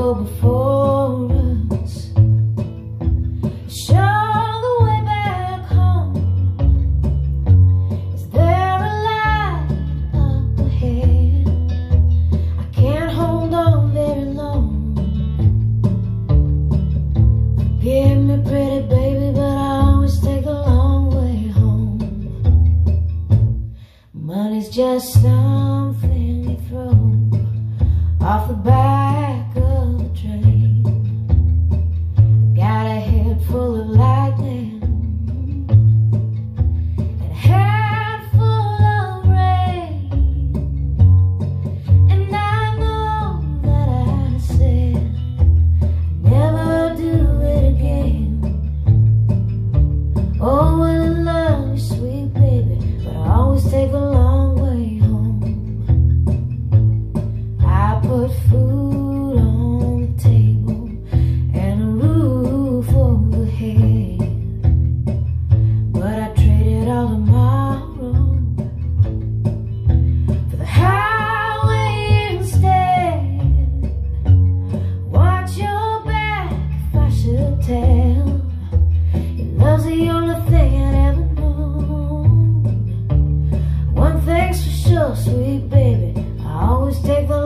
go before us. Show the way back home. Is there a light up ahead? I can't hold on very long. Forgive me, pretty baby, but I always take the long way home. Money's just something you throw off the back of the train. I got a head full of lightning and a head full of rain. And I know that I said I'd never do it again. Oh, well, I love you, sweet baby, but I always take a long way home. I put food on the table and a roof overhead, but I traded all tomorrow for the highway instead. Watch your back if I should tell. Your love's the only thing I'd ever known. One thing's for sure, sweet baby, I always take the